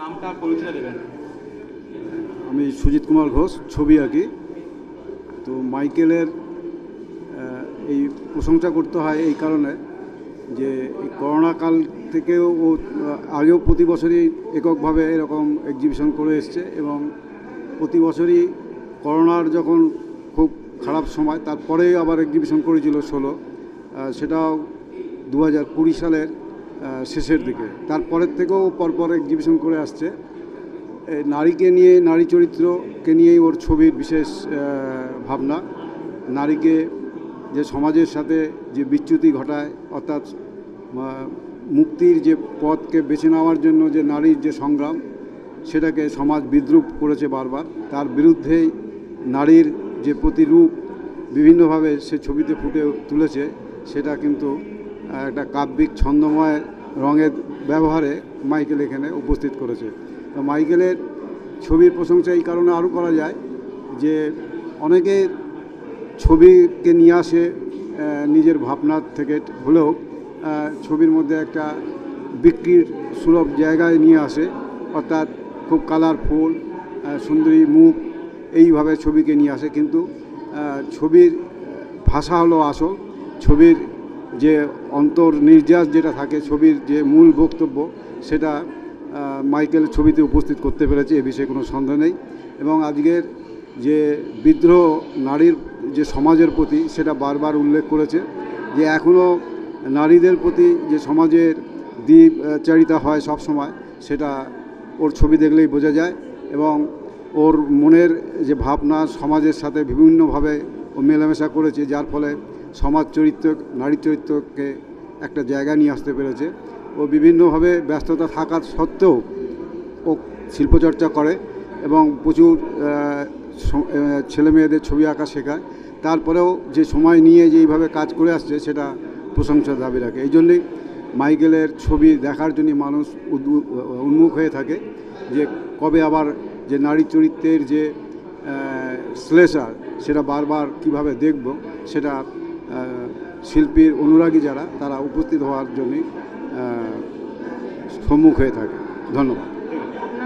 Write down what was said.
নামটা পরিচয় দেবেন। আমি সুজিত কুমার ঘোষ, ছবি আঁকি। তো মাইকেলের এই প্রশংসা করতে হয় এই কারণে যে এই করোনা কাল থেকেও ও আগেও প্রতি বছরই এককভাবে এরকম এক্সিবিশন করে এসছে এবং প্রতি বছরই করোনার যখন খুব খারাপ সময় তারপরে আবার এক্সিবিশন করেছিল 16, সেটাও 2020 সালের শেষের দিকে। তারপরের থেকেও পরপর এক্সিবিশন করে আসছে। নারীকে নিয়ে, নারী চরিত্রকে নিয়েই ওর ছবির বিশেষ ভাবনা। নারীকে যে সমাজের সাথে যে বিচ্যুতি ঘটায়, অর্থাৎ মুক্তির যে পথকে বেছে নেওয়ার জন্য যে নারীর যে সংগ্রাম, সেটাকে সমাজ বিদ্রূপ করেছে বারবার। তার বিরুদ্ধেই নারীর যে প্রতিরূপ বিভিন্নভাবে সে ছবিতে ফুটে তুলেছে, সেটা কিন্তু একটা কাব্যিক ছন্দময় রঙের ব্যবহারে মাইকেল এখানে উপস্থিত করেছে। তো মাইকেলের ছবির প্রশংসা এই কারণে আরও করা যায় যে অনেকে ছবিকে নিয়ে আসে নিজের ভাবনার থেকে হলেও ছবির মধ্যে একটা বিক্রির সুলভ জায়গায় নিয়ে আসে, অর্থাৎ খুব কালারফুল, সুন্দরী মুখ, এইভাবে ছবিকে নিয়ে আসে। কিন্তু ছবির ভাষা হলো আসল। ছবির যে অন্তর্নির্যাস যেটা থাকে, ছবির যে মূল বক্তব্য, সেটা মাইকেল ছবিতে উপস্থিত করতে পেরেছে, এ বিষয়ে কোনো সন্দেহ নেই। এবং আজকের যে বিদ্রোহ নারীর যে সমাজের প্রতি, সেটা বারবার উল্লেখ করেছে যে এখনও নারীদের প্রতি যে সমাজের দ্বিচারিতা হয় সব সময়, সেটা ওর ছবি দেখলেই বোঝা যায়। এবং ওর মনের যে ভাবনা সমাজের সাথে বিভিন্নভাবে ও মেলামেশা করেছে, যার ফলে সমাজ চরিত্র, নারী চরিত্রকে একটা জায়গা নিয়ে আসতে পেরেছে। ও বিভিন্নভাবে ব্যস্ততা থাকার সত্ত্বেও ও শিল্পচর্চা করে এবং প্রচুর ছেলে মেয়েদের ছবি আঁকা শেখায়। তারপরেও যে সময় নিয়ে যেইভাবে কাজ করে আসছে, সেটা প্রশংসার দাবি রাখে। এই জন্যেই মাইকেলের ছবি দেখার জন্য মানুষ উন্মুখ হয়ে থাকে যে কবে আবার যে নারী চরিত্রের যে শ্লেষা, সেটা বারবার কিভাবে দেখব, সেটা শিল্পীর অনুরাগী যারা, তারা উপস্থিত হওয়ার জন্যই সম্মুখ হয়ে থাকে। ধন্যবাদ।